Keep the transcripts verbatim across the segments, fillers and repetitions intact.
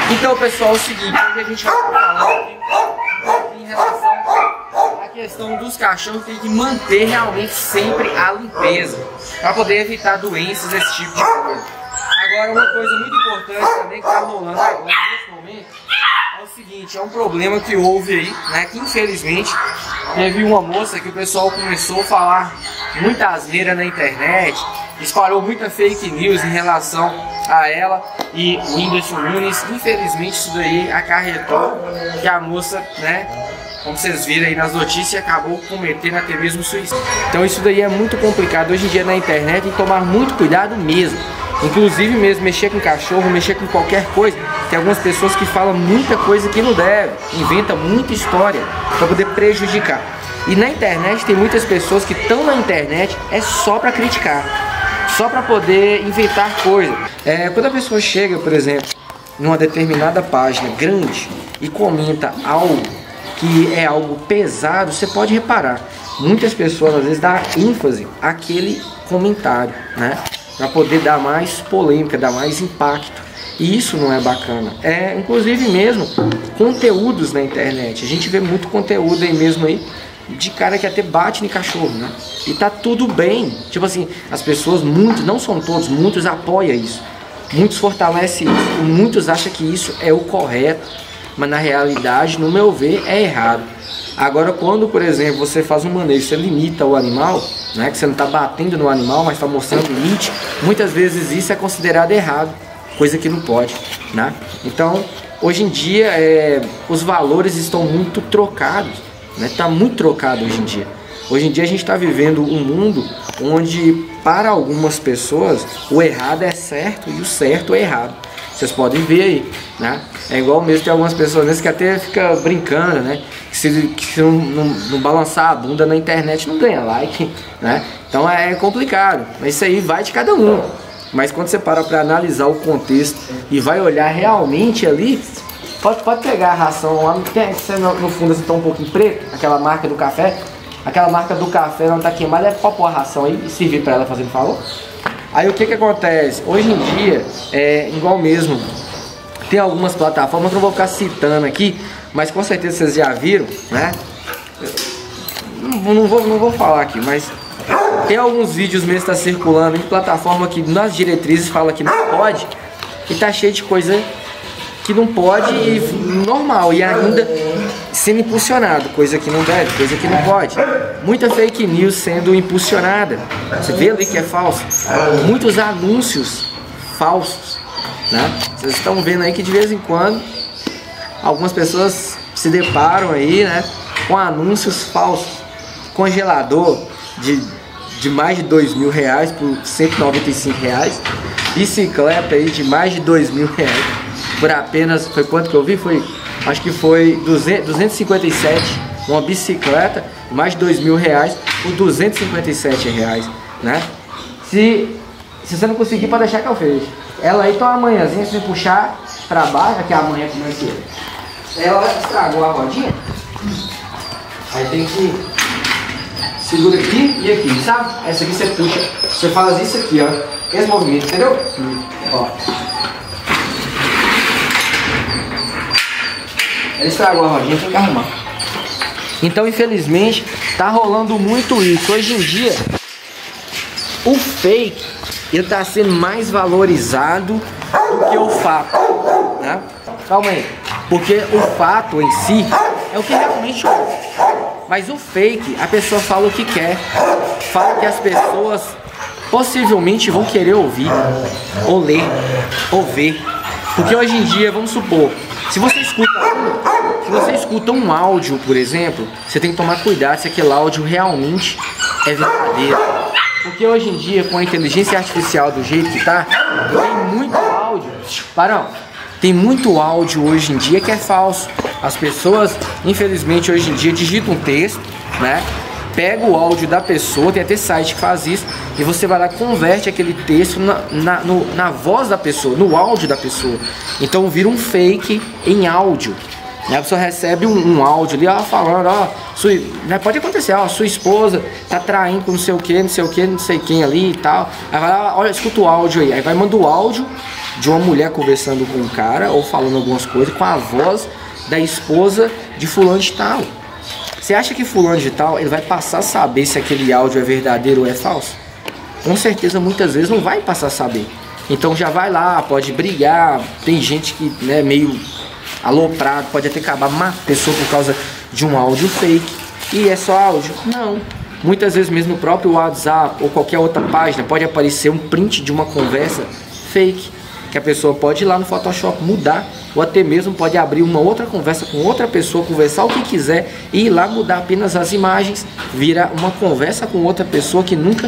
Então, pessoal, é o seguinte, hoje a gente vai estar falando aqui em relação à questão dos cachorros que tem que manter realmente sempre a limpeza para poder evitar doenças, esse tipo de coisa. Agora, uma coisa muito importante também que está rolando agora nesse momento é o seguinte, é um problema que houve aí, né, que infelizmente teve uma moça que o pessoal começou a falar muita asneira na internet, espalhou muita fake news em relação a ela e o Whindersson Nunes. Infelizmente isso daí acarretou que a moça, né, como vocês viram aí nas notícias, acabou cometendo até mesmo suicídio. Então isso daí é muito complicado hoje em dia na internet, tem que tomar muito cuidado mesmo. Inclusive mesmo mexer com cachorro, mexer com qualquer coisa. Tem algumas pessoas que falam muita coisa que não deve, inventa muita história para poder prejudicar. E na internet tem muitas pessoas que estão na internet é só para criticar, só para poder inventar coisas. É, quando a pessoa chega, por exemplo, numa determinada página grande e comenta algo que é algo pesado, você pode reparar, muitas pessoas às vezes dão ênfase àquele comentário, né? Para poder dar mais polêmica, dar mais impacto. E isso não é bacana. É, inclusive mesmo, conteúdos na internet. A gente vê muito conteúdo aí mesmo aí de cara que até bate no cachorro, né? E tá tudo bem. Tipo assim, as pessoas, muitos, não são todos, muitos apoiam isso. Muitos fortalecem isso. Muitos acham que isso é o correto. Mas na realidade, no meu ver, é errado. Agora, quando, por exemplo, você faz um manejo, você limita o animal, né, que você não está batendo no animal, mas está mostrando limite, muitas vezes isso é considerado errado, coisa que não pode, né? Então, hoje em dia, é, os valores estão muito trocados, né? Está muito trocado hoje em dia. Hoje em dia a gente está vivendo um mundo onde, para algumas pessoas, o errado é certo e o certo é errado. Vocês podem ver aí, né? É igual mesmo, tem algumas pessoas que até fica brincando, né? Que se, que se não, não, não balançar a bunda na internet não ganha like, né? Então é complicado, mas isso aí vai de cada um. Mas quando você para para analisar o contexto e vai olhar realmente ali, pode, pode pegar a ração lá, tem, no fundo assim, tá um pouquinho preto, aquela marca do café, aquela marca do café não tá queimada, é pra pôr a ração aí e servir para ela fazendo favor. Aí o que que acontece? Hoje em dia, é igual mesmo, tem algumas plataformas que eu não vou ficar citando aqui, mas com certeza vocês já viram, né? Não, não, vou, não vou falar aqui, mas tem alguns vídeos mesmo que tá circulando em plataforma que nas diretrizes fala que não pode, e tá cheio de coisa que não pode e normal, e ainda sendo impulsionado, coisa que não deve, coisa que não pode. Muita fake news sendo impulsionada, você vê ali que é falso. Muitos anúncios falsos, né? Vocês estão vendo aí que de vez em quando algumas pessoas se deparam aí, né, com anúncios falsos. Congelador de, de mais de dois mil reais por cento e noventa e cinco reais. Bicicleta aí de mais de dois mil reais por apenas, foi quanto que eu vi? Foi, acho que foi duzentos e cinquenta e sete, uma bicicleta de mais de dois mil reais por duzentos e cinquenta e sete reais, né? Se, se você não conseguir, pode deixar que eu fecho. Ela aí tá uma manhãzinha, se puxar pra baixo, aqui a manhã como é que é? Ela estragou a rodinha, aí tem que segura aqui e aqui, sabe? Essa aqui você puxa, você faz isso aqui, ó, esse movimento, entendeu? Ó. Ela estragou a rodinha, tem que arrumar. Então, infelizmente, tá rolando muito isso. Hoje em dia, o fake, ele tá sendo mais valorizado do que o fato, né? Calma aí. Porque o fato em si é o que realmente houve. Mas o fake, a pessoa fala o que quer. Fala que as pessoas possivelmente vão querer ouvir, ou ler, ou ver. Porque hoje em dia, vamos supor, se você escuta, se você escuta um áudio, por exemplo, você tem que tomar cuidado se aquele áudio realmente é verdadeiro. Porque hoje em dia, com a inteligência artificial do jeito que tá, tem muito áudio. Parão, tem muito áudio hoje em dia que é falso. As pessoas, infelizmente, hoje em dia digitam um texto, né? Pega o áudio da pessoa, tem até site que faz isso, e você vai lá e converte aquele texto na, na, no, na voz da pessoa, no áudio da pessoa. Então vira um fake em áudio. A pessoa recebe um, um áudio ali, ó, falando, ó, sua, né, pode acontecer, ó, sua esposa tá traindo com não sei o que, não sei o que, não sei quem ali e tal. Aí vai lá, olha, escuta o áudio aí, aí vai mandar o áudio de uma mulher conversando com um cara ou falando algumas coisas com a voz da esposa de fulano de tal. Você acha que fulano de tal ele vai passar a saber se aquele áudio é verdadeiro ou é falso? Com certeza muitas vezes não vai passar a saber. Então já vai lá, pode brigar, tem gente que é, né, meio aloprado, pode até acabar matando a pessoa por causa de um áudio fake. E é só áudio? Não. Muitas vezes mesmo no próprio WhatsApp ou qualquer outra página pode aparecer um print de uma conversa fake, que a pessoa pode ir lá no Photoshop mudar, ou até mesmo pode abrir uma outra conversa com outra pessoa, conversar o que quiser e ir lá mudar apenas as imagens, vira uma conversa com outra pessoa que nunca,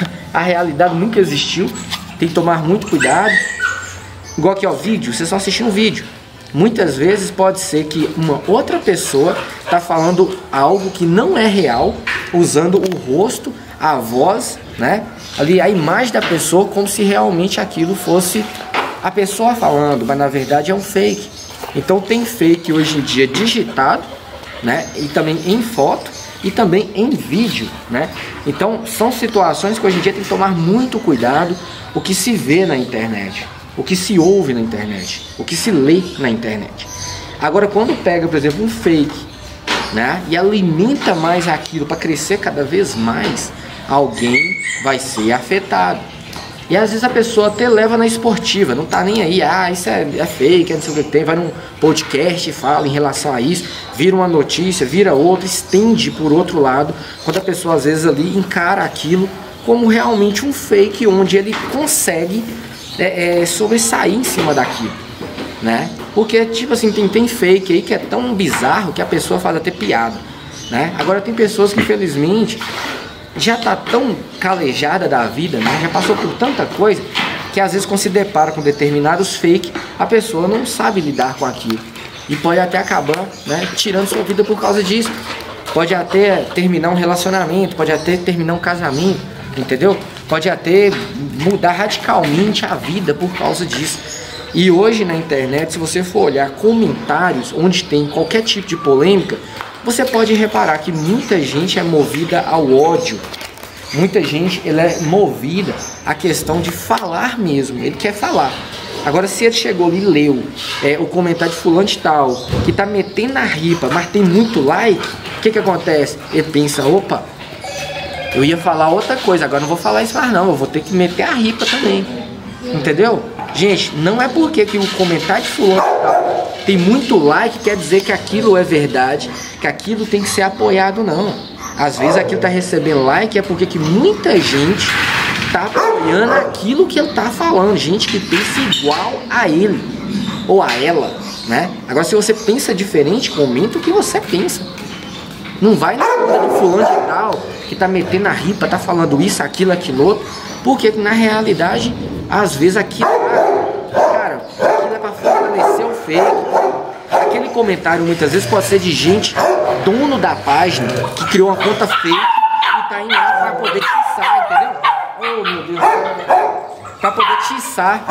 a realidade nunca existiu. Tem que tomar muito cuidado. Igual aqui, ó, vídeo, você só assistir um vídeo. Muitas vezes pode ser que uma outra pessoa está falando algo que não é real, usando o rosto, a voz, né? Ali a imagem da pessoa como se realmente aquilo fosse a pessoa falando, mas na verdade é um fake. Então tem fake hoje em dia digitado, né? E também em foto e também em vídeo, né? Então são situações que hoje em dia tem que tomar muito cuidado o que se vê na internet, o que se ouve na internet, o que se lê na internet. Agora quando pega, por exemplo, um fake, né, e alimenta mais aquilo para crescer cada vez mais, alguém vai ser afetado. E às vezes a pessoa até leva na esportiva, não tá nem aí, ah, isso é, é fake, é não sei o que tem, vai num podcast e fala em relação a isso, vira uma notícia, vira outra, estende por outro lado, quando a pessoa às vezes ali encara aquilo como realmente um fake, onde ele consegue é, é, sobressair em cima daquilo, né? Porque tipo assim, tem, tem fake aí que é tão bizarro que a pessoa faz até piada, né? Agora tem pessoas que infelizmente já tá tão calejada da vida, né? Já passou por tanta coisa que às vezes quando se depara com determinados fake, a pessoa não sabe lidar com aquilo e pode até acabar, né, tirando sua vida por causa disso. Pode até terminar um relacionamento, pode até terminar um casamento, entendeu? Pode até mudar radicalmente a vida por causa disso. E hoje na internet, se você for olhar comentários onde tem qualquer tipo de polêmica, você pode reparar que muita gente é movida ao ódio. Muita gente ela é movida à questão de falar mesmo. Ele quer falar. Agora, se ele chegou ali e leu é, o comentário de fulano de tal, que tá metendo a ripa, mas tem muito like, o que que acontece? Ele pensa, opa, eu ia falar outra coisa, agora não vou falar isso mais não, eu vou ter que meter a ripa também. Entendeu? Gente, não é porque que o comentário de fulano tem muito like, quer dizer que aquilo é verdade, que aquilo tem que ser apoiado, não. Às vezes aquilo tá recebendo like é porque que muita gente tá apoiando aquilo que ele tá falando, gente que pensa igual a ele ou a ela, né? Agora se você pensa diferente, comenta o que você pensa. Não vai na conta do fulano de tal que tá metendo a ripa, tá falando isso, aquilo, aquilo outro, porque na realidade às vezes aquilo, cara, aquilo é pra fortalecer o fake. Aquele comentário muitas vezes pode ser de gente, dono da página, que criou uma conta fake e tá indo lá pra poder tiçar, entendeu? Oh meu Deus, pra poder tiçar,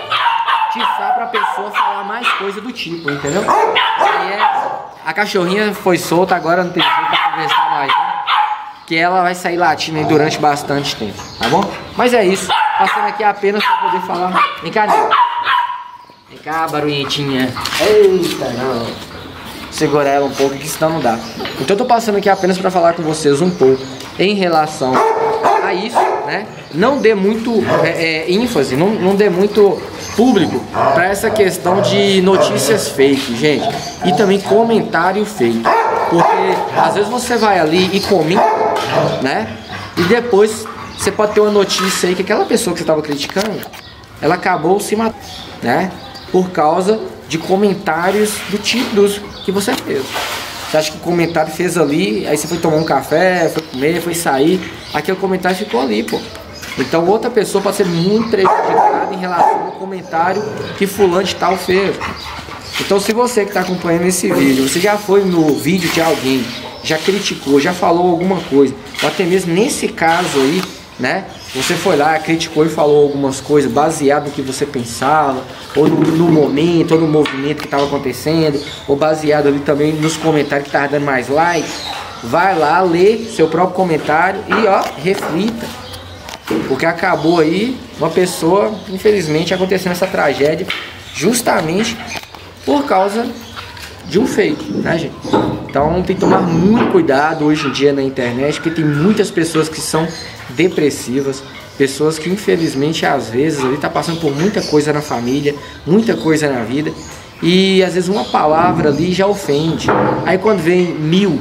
tiçar pra pessoa falar mais coisa do tipo, entendeu? Aí é, a cachorrinha foi solta, agora não tem jeito pra conversar mais, né? Que ela vai sair latindo aí durante bastante tempo, tá bom? Mas é isso, passando aqui apenas pra poder falar. Vem cá, Nil. Vem cá, barulhentinha. Eita, não. Segurar ela um pouco, que senão não dá. Então eu tô passando aqui apenas pra falar com vocês um pouco em relação a isso, né? Não dê muito é, é, ênfase, não, não dê muito público pra essa questão de notícias fake, gente. E também comentário fake. Porque às vezes você vai ali e comenta, né? E depois você pode ter uma notícia aí que aquela pessoa que você estava criticando, ela acabou se matando, né? Por causa de comentários do tipo dos que você fez. Você acha que o comentário fez ali, aí você foi tomar um café, foi comer, foi sair, aquele comentário ficou ali, pô. Então outra pessoa pode ser muito prejudicada em relação ao comentário que fulano de tal fez. Então se você que está acompanhando esse vídeo, você já foi no vídeo de alguém, já criticou, já falou alguma coisa, ou até mesmo nesse caso aí, né? Você foi lá, criticou e falou algumas coisas baseado no que você pensava, ou no, no momento, ou no movimento que estava acontecendo, ou baseado ali também nos comentários que estava dando mais like. Vai lá, lê seu próprio comentário e ó, reflita. Porque acabou aí uma pessoa, infelizmente, acontecendo essa tragédia justamente por causa de um fake, né, gente? Então tem que tomar muito cuidado hoje em dia na internet, porque tem muitas pessoas que são depressivas, pessoas que infelizmente às vezes ali tá passando por muita coisa na família, muita coisa na vida, e às vezes uma palavra ali já ofende. Aí quando vem mil,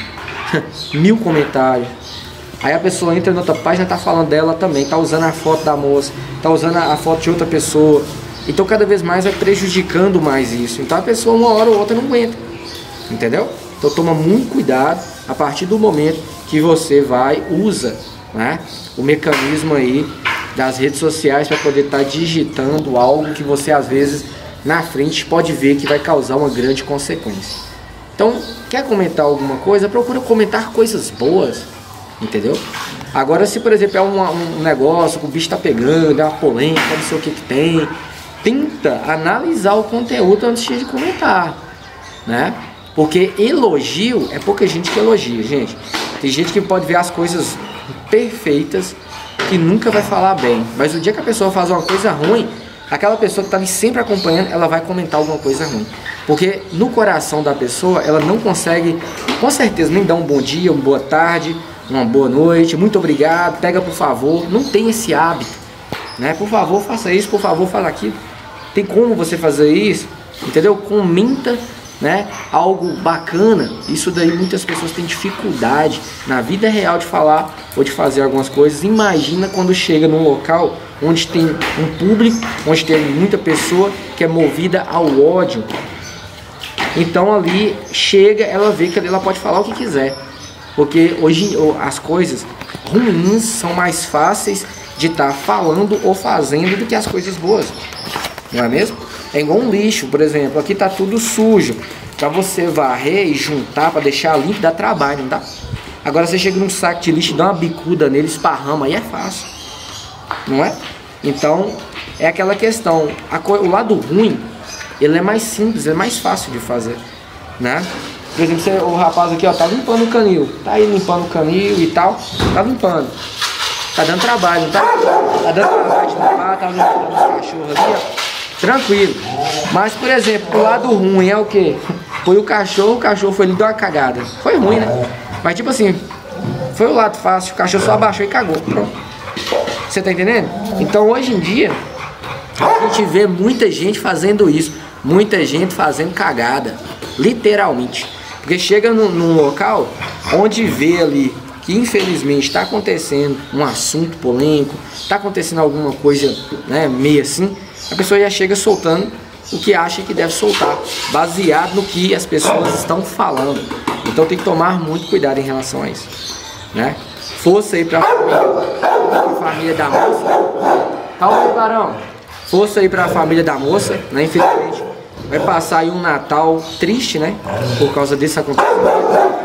mil comentários, aí a pessoa entra na outra página, tá falando dela também, tá usando a foto da moça, tá usando a foto de outra pessoa. Então cada vez mais vai prejudicando mais isso. Então a pessoa uma hora ou outra não aguenta, entendeu? Então toma muito cuidado a partir do momento que você vai, usa, né, o mecanismo aí das redes sociais para poder estar tá digitando algo que você às vezes na frente pode ver que vai causar uma grande consequência. Então, quer comentar alguma coisa? Procura comentar coisas boas, entendeu? Agora se por exemplo é um, um negócio que o bicho tá pegando, é uma polêmica, não sei o que que tem, tenta analisar o conteúdo antes de comentar, né? Porque elogio, é pouca gente que elogia, gente. Tem gente que pode ver as coisas perfeitas que nunca vai falar bem, mas o dia que a pessoa faz uma coisa ruim, aquela pessoa que está ali sempre acompanhando, ela vai comentar alguma coisa ruim. Porque no coração da pessoa, ela não consegue, com certeza, nem dar um bom dia, uma boa tarde, uma boa noite, muito obrigado, pega por favor. Não tem esse hábito, né? Por favor, faça isso, por favor, faça aquilo. Tem como você fazer isso, entendeu? Comenta, né, algo bacana. Isso daí muitas pessoas têm dificuldade na vida real de falar ou de fazer algumas coisas. Imagina quando chega num local onde tem um público, onde tem muita pessoa que é movida ao ódio. Então ali chega, ela vê que ela pode falar o que quiser, porque hoje as coisas ruins são mais fáceis de estar falando ou fazendo do que as coisas boas, não é mesmo? É igual um lixo, por exemplo, aqui tá tudo sujo. Para você varrer e juntar para deixar limpo dá trabalho, não dá? Agora você chega num saco de lixo, dá uma bicuda nele, esparrama, aí é fácil, não é? Então é aquela questão, a co o lado ruim, ele é mais simples, é mais fácil de fazer, né? Por exemplo, você, o rapaz aqui, ó, tá limpando o canil, tá aí limpando o canil e tal, tá limpando, tá dando trabalho, não tá? Tá dando trabalho de limpar, tá limpando os cachorros ali, ó. Tranquilo. Mas, por exemplo, o lado ruim é o que? Foi o cachorro, o cachorro foi ali e deu uma cagada. Foi ruim, né? Mas tipo assim, foi o lado fácil, o cachorro só abaixou e cagou. Pronto. Você tá entendendo? Então hoje em dia, a gente vê muita gente fazendo isso. Muita gente fazendo cagada. Literalmente. Porque chega num, num local onde vê ali que infelizmente está acontecendo um assunto polêmico, está acontecendo alguma coisa, né, meio assim, a pessoa já chega soltando o que acha que deve soltar, baseado no que as pessoas estão falando. Então tem que tomar muito cuidado em relação a isso, né? Força aí para a família, família da moça. Calma aí, Barão. Força aí para a família da moça, né? Infelizmente vai passar aí um Natal triste, né? Por causa desse acontecimento.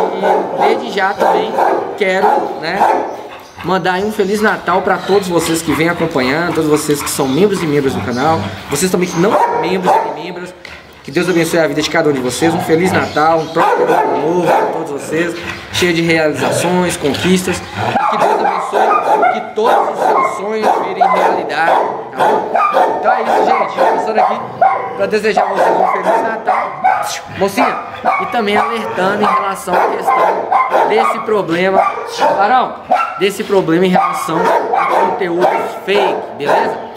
E desde já também quero, né, mandar aí um Feliz Natal para todos vocês que vêm acompanhando, todos vocês que são membros e membros do canal, vocês também que não são membros e membros, que Deus abençoe a vida de cada um de vocês, um Feliz Natal, um próspero ano novo para todos vocês, cheio de realizações, conquistas, e que Deus abençoe que todos os seus sonhos virem realidade, tá bom? Então é isso, gente, passando aqui para desejar a vocês um Feliz Natal, mocinha, e também alertando em relação à questão desse problema, Barão, desse problema em relação a conteúdos fake, beleza?